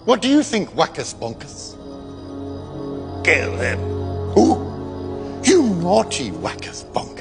What do you think, Wackus Bonkus? Kill him. Who? You naughty Wackus Bonkus.